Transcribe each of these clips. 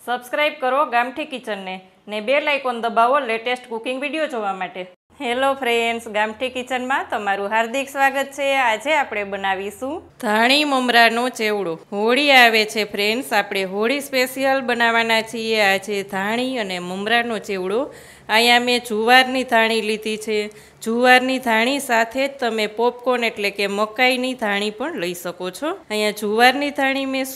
Subscribe કરો ગામઠી કિચનને ને બેલ આઇકોન દબાવો લેટેસ્ટ કુકિંગ વિડીયો જોવા માટે। હેલો ફ્રેન્ડ્સ, ગામઠી કિચનમાં તમારું હાર્દિક સ્વાગત છે। આજે આપણે બનાવીશું ધાણી મમરાનો ચેવડો। હોળી આવે છે ફ્રેન્ડ્સ, આપણે હોળી સ્પેશિયલ બનાવવાના છીએ આજે ધાણી અને મમરાનો ચેવડો। અહીંયા મેં જુવારની ધાણી લીધી છે। જુવારની ધાણી સાથે જ તમે પોપકોર્ન એટલે કે મકાઈની ધાણી પણ લઈ શકો છો। અહીંયા જુવારની ધાણી મેં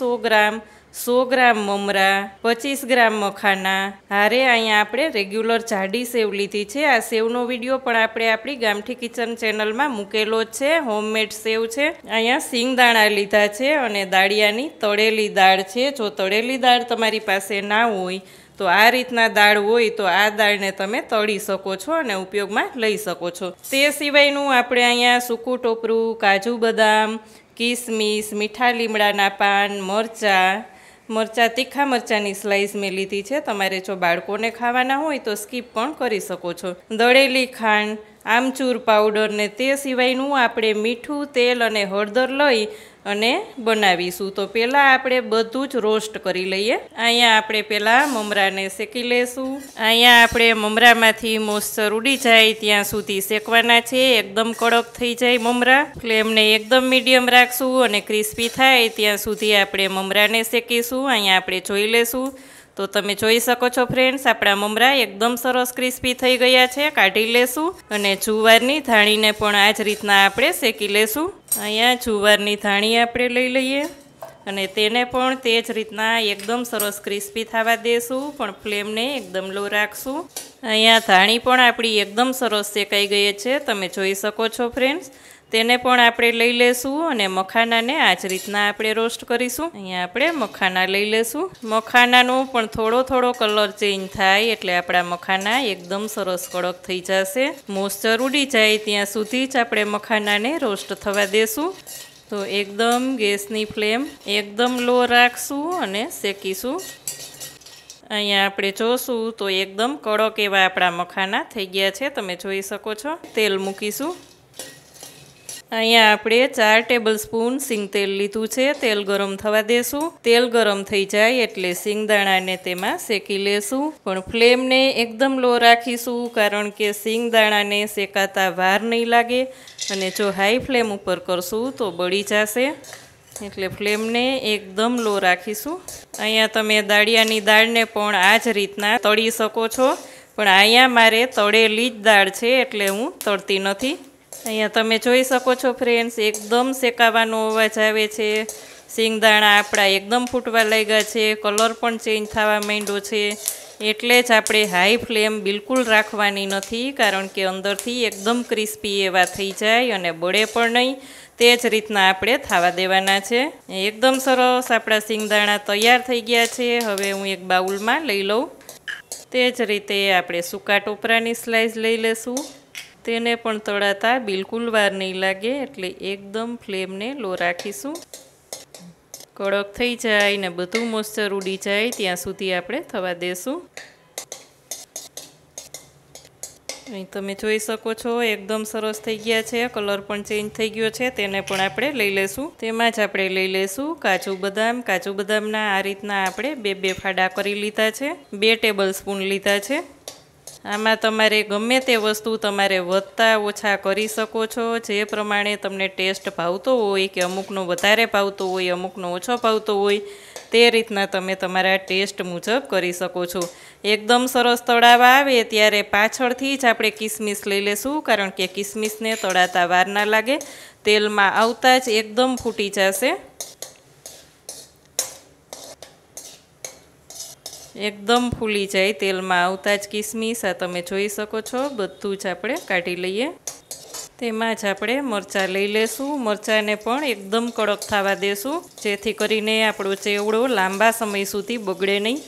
100 ગ્રામ મમરા, 25 ગ્રામ મખાના, હારે અહીંયા આપણે રેગ્યુલર જાડી સેવ લીધી છે। આ સેવનો વિડીયો પણ આપણે આપણી ગામઠી કિચન ચેનલમાં મૂકેલો જ છે, હોમમેડ સેવ છે। અહીંયા સિંગદાણા લીધા છે અને દાળિયાની તળેલી દાળ છે। જો તળેલી દાળ તમારી પાસે ના હોય તો આ રીતના દાળ હોય તો આ દાળને તમે તળી શકો છો અને ઉપયોગમાં લઈ શકો છો। તે સિવાયનું આપણે અહીંયા સૂકું ટોપરું, કાજુ બદામ, કિસમિસ, મીઠા લીમડાના પાન, મરચાં તીખા મરચાંની સ્લાઇસ મેં લીધી છે। તમારે જો બાળકોને ખાવાના હોય તો સ્કીપ પણ કરી શકો છો। દળેલી ખાંડ, આમચૂર પાવડર ને તે સિવાયનું આપણે મીઠું, તેલ અને હળદર લઈ અને બનાવીશું। તો પહેલાં આપણે બધું જ રોસ્ટ કરી લઈએ। અહીંયા આપણે પહેલાં મમરાને શેકી લેશું। અહીંયા આપણે મમરામાંથી મોઇસ્ચર ઉડી જાય ત્યાં સુધી શેકવાના છે, એકદમ કડક થઈ જાય મમરા। ફ્લેમને એકદમ મીડિયમ રાખશું અને ક્રિસ્પી થાય ત્યાં સુધી આપણે મમરાને શેકીશું। અહીંયા આપણે જોઈ લેશું તો તમે જોઈ શકો છો ફ્રેન્ડ્સ, આપણા મમરા એકદમ સરસ ક્રિસ્પી થઈ ગયા છે। કાઢી લેશું અને જુવારની ધાણીને પણ આ જ રીતના આપણે શેકી લેશું। અહીંયા જુવારની ધાણી આપણે લઈ લઈએ અને તેને પણ તે જ રીતના એકદમ સરસ ક્રિસ્પી થવા દેશું, પણ ફ્લેમને એકદમ લો રાખશું। અહીંયા ધાણી પણ આપણી એકદમ સરસ શેકાઈ ગઈ છે, તમે જોઈ શકો છો ફ્રેન્ડ્સ। તેને પણ આપણે લઈ લેશું અને મખાનાને આ જ રીતના આપણે રોસ્ટ કરીશું। અહીંયા આપણે મખાના લઈ લેશું। મખાનાનો પણ થોડો કલર ચેન્જ થાય એટલે આપણા મખાના એકદમ સરસ કડક થઈ જશે। મોઇસ્ચર ઉડી જાય ત્યાં સુધી જ આપણે મખાનાને રોસ્ટ થવા દેશું। તો એકદમ ગેસની ફ્લેમ એકદમ લો રાખશું અને શેકીશું। અહીંયા આપણે જોશું તો એકદમ કડક એવા આપણા મખાના થઈ ગયા છે, તમે જોઈ શકો છો। તેલ મૂકીશું। અહીંયા આપણે 4 ટેબલ સ્પૂન સિંગ તેલ લીધું છે, તેલ ગરમ થવા દેશું। તેલ ગરમ થઈ જાય એટલે સિંગદાણાને તેમાં શેકી લેશું, પણ ફ્લેમને એકદમ લો રાખીશું કારણ કે સિંગદાણાને શેકાતા વાર નહીં લાગે અને જો હાઈ ફ્લેમ ઉપર કરશું તો બળી જશે, એટલે ફ્લેમને એકદમ લો રાખીશું। અહીંયા તમે દાળિયાની દાળને પણ આ જ રીતના તળી શકો છો, પણ અહીંયા મારે તળેલી જ દાળ છે એટલે હું તળતી નથી। અહીંયા તમે જોઈ શકો છો ફ્રેન્ડ્સ, એકદમ શેકાવાનો અવાજ આવે છે। સિંગદાણા આપણા એકદમ ફૂટવા લાગ્યા છે, કલર પણ ચેન્જ થવા માંડ્યો છે, એટલે જ આપણે હાઈ ફ્લેમ બિલકુલ રાખવાની નથી કારણ કે અંદરથી એકદમ ક્રિસ્પી એવા થઈ જાય અને બળે પણ નહીં, તે જ રીતના આપણે થવા દેવાના છે। એકદમ સરસ આપણા સિંગદાણા તૈયાર થઈ ગયા છે। હવે હું એક બાઉલમાં લઈ લઉં। તે જ રીતે આપણે સૂકા ટોપરાની સ્લાઇસ લઈ લેશું। તેને પણ તળાતા બિલકુલ વાર નહીં લાગે એટલે એકદમ ફ્લેમને લો રાખીશું। કડક થઈ જાય ને બધું મોઇસ્ચર ઉડી જાય ત્યાં સુધી આપણે થવા દેશું। અહીં તમે જોઈ શકો છો એકદમ સરસ થઈ ગયા છે, કલર પણ ચેન્જ થઈ ગયો છે। તેને પણ આપણે લઈ લેશું। તેમાં જ આપણે લઈ લેશું કાજુ બદામ। કાજુ બદામના આ રીતના આપણે 2 ફાડા કરી લીધા છે, 2 ટેબલ સ્પૂન લીધા છે। આમાં તમારે ગમે તે વસ્તુ તમારે વધતા ઓછા કરી શકો છો, જે પ્રમાણે તમને ટેસ્ટ ભાવતો હોય કે અમુકનો વધારે ભાવતો હોય, અમુકનો ઓછો ભાવતો હોય, તે રીતના તમે તમારા ટેસ્ટ મુજબ કરી શકો છો। એકદમ સરસ તળાવા આવે ત્યારે પાછળથી જ આપણે કિસમિસ લઈ લેશું કારણ કે કિસમિસને તળાતા વાર ના લાગે, તેલમાં આવતા જ એકદમ ફૂટી જશે। એકદમ ફૂલી જાય તેલમાં આવતા જ કિસમિસ, આ તમે જોઈ શકો છો। બધું જ આપણે કાઢી લઈએ। તેમાં જ આપણે મરચાં લઈ લેશું। મરચાંને પણ એકદમ કડક થવા દેશું જેથી કરીને આપણો ચેવડો લાંબા સમય સુધી બગડે નહીં।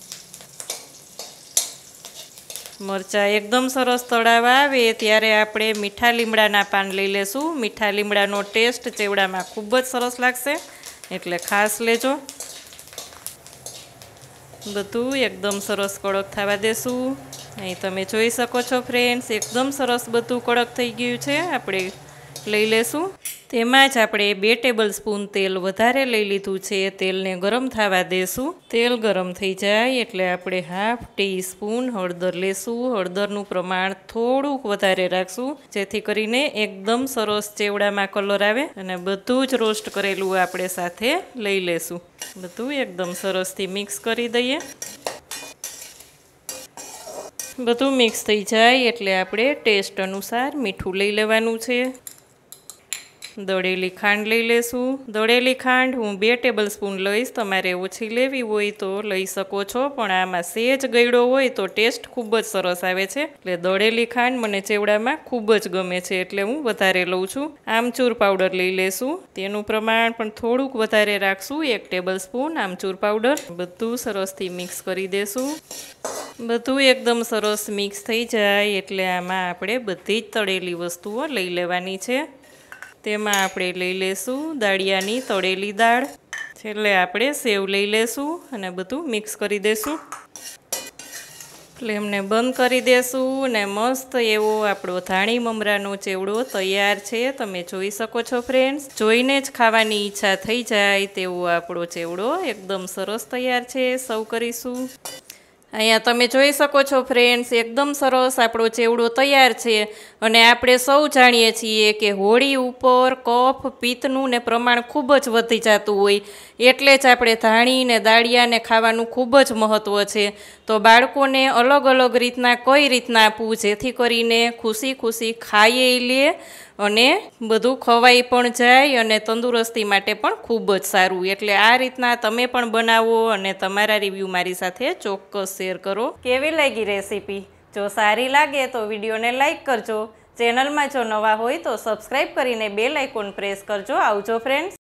મરચાં એકદમ સરસ તળાવા આવે ત્યારે આપણે મીઠા લીમડાના પાન લઈ લેશું। મીઠા લીમડાનો ટેસ્ટ ચેવડામાં ખૂબ જ સરસ લાગશે એટલે ખાસ લેજો। બધું એકદમ સરસ કડક થવા દેશું। અહીં તમે જોઈ શકો છો ફ્રેન્ડ્સ, એકદમ સરસ બધું કડક થઈ ગયું છે, આપણે લઈ લેશું। તેમાં જ આપણે 2 ટેબલ સ્પૂન તેલ વધારે લઈ લીધું છે. તેલને ગરમ થવા દેશું. તેલ ગરમ થઈ જાય એટલે આપણે 1/2 ટીસ્પૂન હળદર લેશું. હળદરનું પ્રમાણ થોડુંક વધારે રાખશું જેથી કરીને એકદમ સરસ ચેવડામાં કલર આવે. અને બધું જ રોસ્ટ કરેલું આપણે સાથે લઈ લેશું. બધું એકદમ સરસથી મિક્સ કરી દઈએ. બધું મિક્સ થઈ જાય એટલે આપણે ટેસ્ટ અનુસાર મીઠું લઈ લેવાનું છે. દળેલી ખાંડ લઈ લેશું. દળેલી ખાંડ હું 2 ટેબલ સ્પૂન લઈશ. તમારે ઓછી લેવી હોય તો લઈ શકો છો, પણ આમાં સેજ ગળ્યો હોય તો ટેસ્ટ ખૂબ જ સરસ આવે છે. એટલે દળેલી ખાંડ મને ચેવડામાં ખૂબ જ ગમે છે એટલે હું વધારે લઉં છું. આમચૂર પાવડર લઈ લેશું. તેનું પ્રમાણ પણ થોડુંક વધારે રાખશું, 1 ટેબલ સ્પૂન આમચૂર પાવડર. બધું સરસથી મિક્સ કરી દેશું. બધું એકદમ સરસ મિક્સ થઈ જાય એટલે આમાં આપણે બધી જ તળેલી વસ્તુઓ લઈ લેવાની છે. તેમાં આપણે લઈ લેશું દાળિયાની તળેલી દાળ. છેલ્લે આપણે સેવ લઈ લેશું અને બધું મિક્સ કરી દેશું. ફ્લેમને બંધ કરી દેશું અને મસ્ત એવો આપણો ધાણી મમરાનો ચેવડો તૈયાર છે. તમે જોઈ શકો છો ફ્રેન્ડ્સ. જોઈને જ ખાવાની ઈચ્છા થઈ જાય તેવો આપણો ચેવડો એકદમ સરસ તૈયાર છે. સર્વ કરીશું. અહીંયા તમે જોઈ શકો છો ફ્રેન્ડ્સ, એકદમ સરસ આપણો ચેવડો તૈયાર છે. અને આપણે સૌ જાણીએ છીએ કે હોળી ઉપર કફ પિત્તનું ને પ્રમાણ ખૂબ જ વધી જતું હોય, એટલે જ આપણે ધાણી ને દાળિયાને ખાવાનું ખૂબ જ મહત્ત્વ છે. તો બાળકોને અલગ અલગ રીતના કઈ રીતના આપવું જેથી કરીને ખુશી ખુશી ખાઈએ લે અને બધું ખવાઈ પણ જાય અને તંદુરસ્તી માટે પણ ખૂબ જ સારું. એટલે આ રીતના તમે પણ બનાવો અને તમારા રિવ્યૂ મારી સાથે ચોક્કસ શેર કરો. કેવી લાગી રેસીપી? જો સારી લાગે તો વિડીયોને લાઈક કરજો. ચેનલમાં જો નવા હોય તો સબસ્ક્રાઈબ કરીને બેલ આઇકોન પ્રેસ કરજો. આવજો ફ્રેન્ડ્સ.